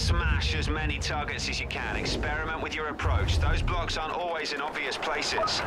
Smash as many targets as you can. Experiment with your approach. Those blocks aren't always in obvious places.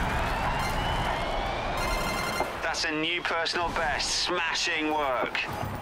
That's a new personal best. Smashing work.